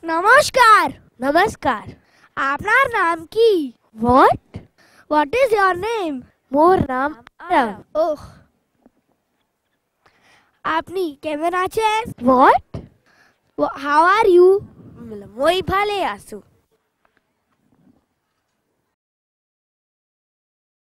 নমস্কার। নমস্কার। আপনার নাম কি? What is your name? মোর নাম আরব। ওহ, আপনি কেমন আছেন? What How are you? মই ভালে আছো।